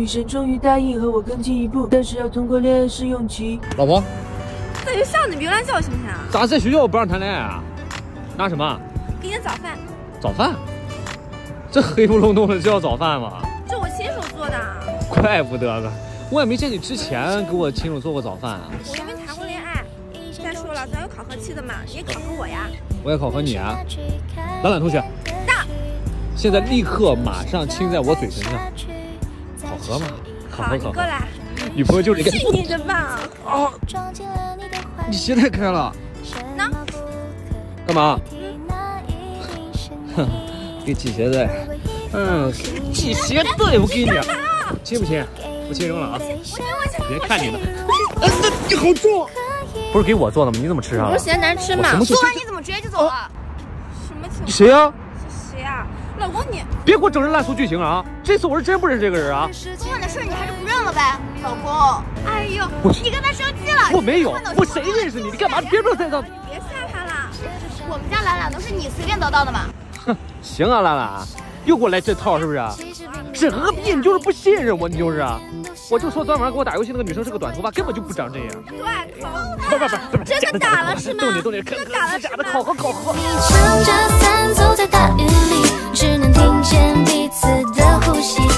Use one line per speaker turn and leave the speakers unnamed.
生终于答应和我更进一步，但是要通过恋爱试用期。
老婆，
在学校你别乱叫行不行啊？
咋在学校不让谈恋爱啊？拿什么？
给你早饭。
早饭？这黑不隆咚的就要早饭吗？
这我亲手做的。
怪不得呢，我也没见你之前给我亲手做过早饭啊。
我又没谈过恋爱。再说了，咱有考核期的嘛，你也考核我呀。
我也考核你啊。兰兰同学，
大，
现在立刻马上亲在我嘴唇上。考核嘛，考核
好，你过来。
女朋友就是这个。
去你的吧！
啊！你鞋太开了。
那
干嘛？哼，给系鞋带。系鞋带，我给你。亲不亲？不亲扔了啊！别看你呢。你好重。不是给我做的吗？你怎么吃上了？
我嫌难吃嘛。
做
完你怎么直接就走了？什么情况？
谁呀？
是谁呀？老公你
别给我整这烂俗剧情啊！这次我是真不认识这个人啊！
今晚的事你还是不认了呗，老公。哎呦，你跟他生气了？
我没有，我谁认识你？你干嘛？别再造！
别吓他了，我们家兰兰都是你随便得到的嘛。
哼，行啊，兰兰，又给我来这套是不是？整个逼你就是不信任我，你就是啊！我就说昨晚上跟我打游戏那个女生是个短头发，根本就不长这样。
对，不，真的打了是吗？
动你，真的打了，假的，考核。
你撑着伞走在大雨里，只能听见彼此的呼吸。